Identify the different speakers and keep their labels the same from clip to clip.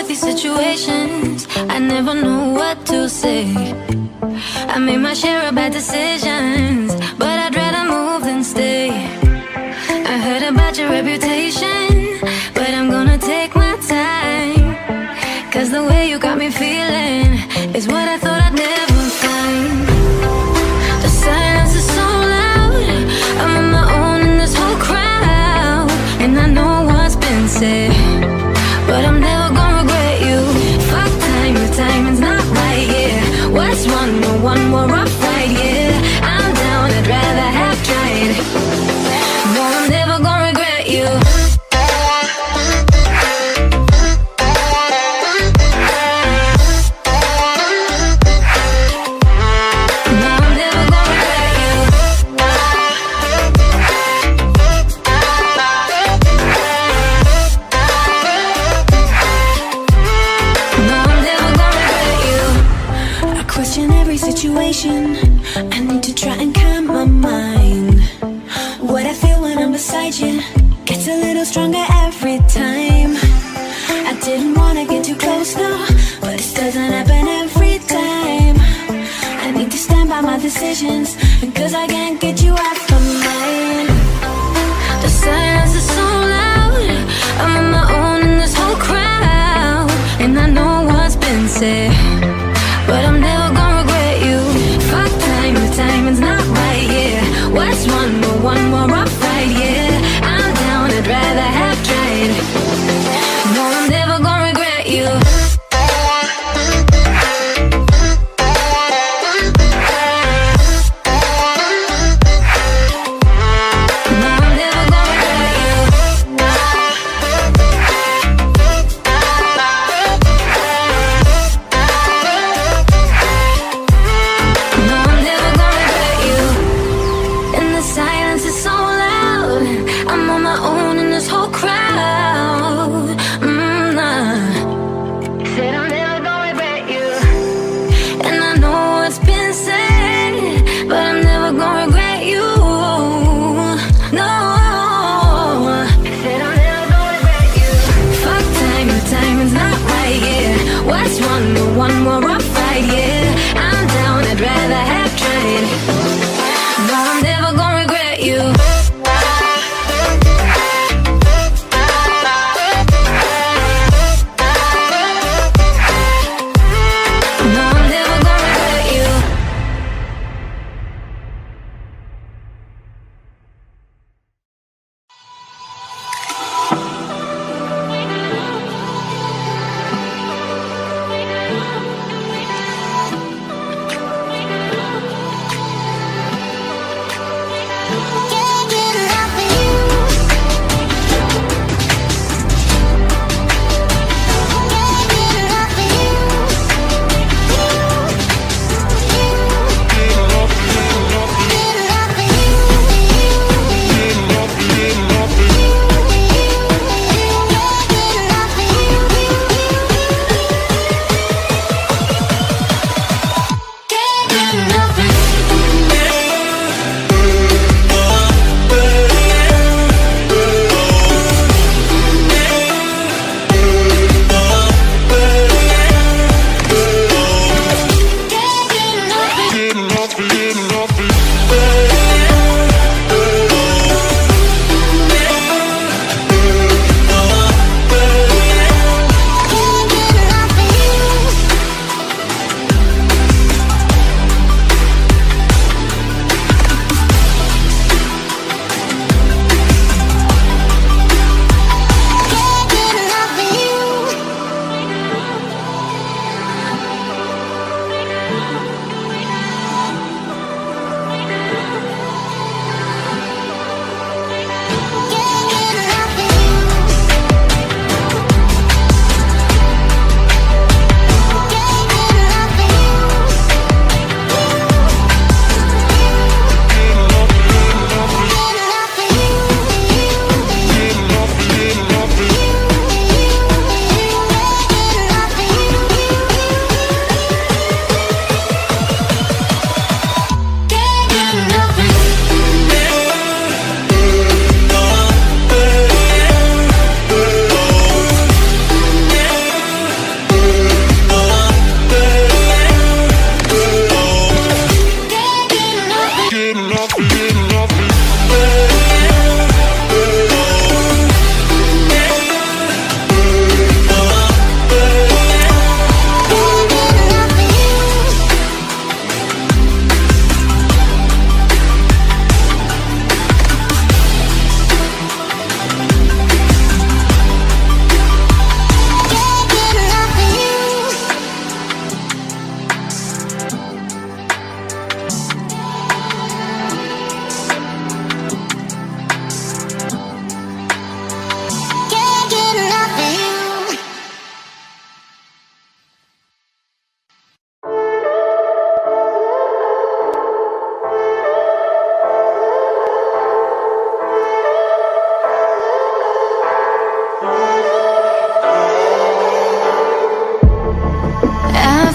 Speaker 1: these situations, I never know what to say. I made my share of bad decisions, but I'd rather move than stay. I heard about your reputation, but I'm gonna take my time. Cause the way you got me feeling is what I thought I'd never find. The silence is so loud, I'm on my own in this whole crowd. And I know what's been said, but I'm never gonna regret you. Fuck time, the timing's not right, yeah. What's one more rough ride, yeah. I'm down, I'd rather have tried. No, I'm never gonna regret you.
Speaker 2: I need to try and calm my mind. What I feel when I'm beside you gets a little stronger every time. I didn't wanna get too close, no, but this doesn't happen every time. I need to stand by my decisions, because I can't get you off my mind.
Speaker 1: The silence is so loud, I'm on my own in this whole crowd. And I know what's been said, but I'm never gonna regret you. Fuck time, the timing's not right, yeah. What's one more rough ride, yeah. I'm down, I'd rather have tried. No, I'm never gonna regret you. One more rough ride, yeah. I'm down, I'd rather have tried. No, I'm never gonna regret you. No, I'm never gonna regret you.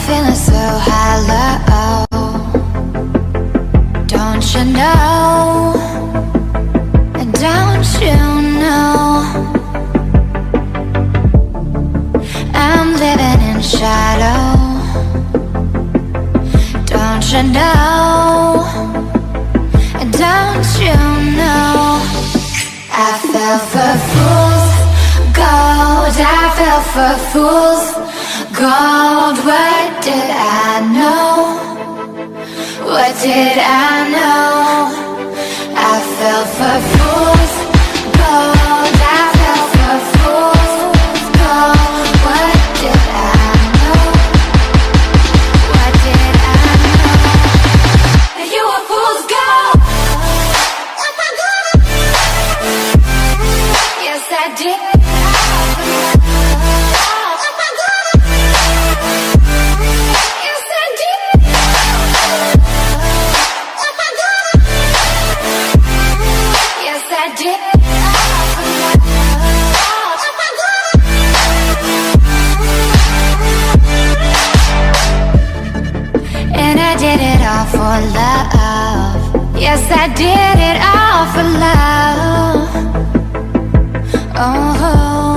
Speaker 1: feeling so hollow. Don't you know? Don't you know? I'm living in shadow. Don't you know? Don't you know? I fell for fools gold. I fell for fools gold. What did I know? What did I know? I fell for fools gold. I fell for fools gold. What did I know? What did I know? You were fool's gold. Yes, I did. And I did it all for love. Yes, I did it all for love. Oh,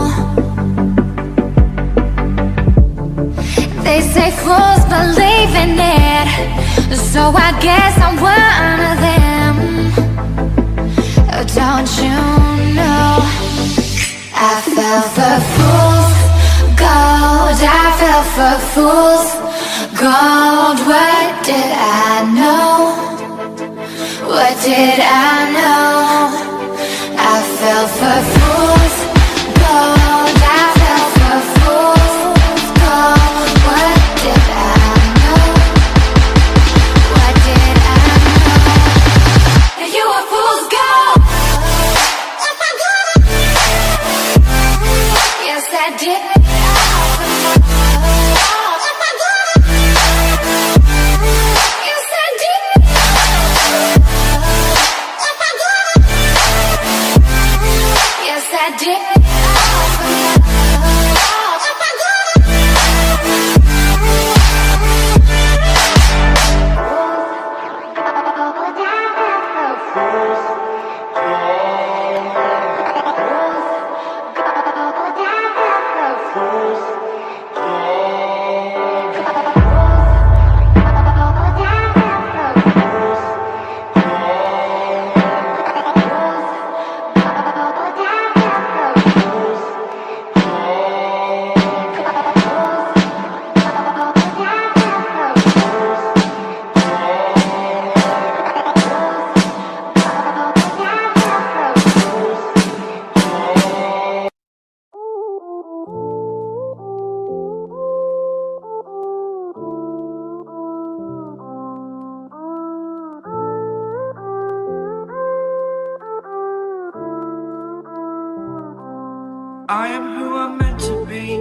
Speaker 1: they say fools believe in it, so I guess I'm one of them. Oh, don't you know? I fell for fools gold. I fell for fools gold. What did I know? What did I know? I fell for fools gold. I fell for fools gold. What did I know? What did I know? You were fool's gold. Yes, I did.
Speaker 3: I am who I'm meant to be.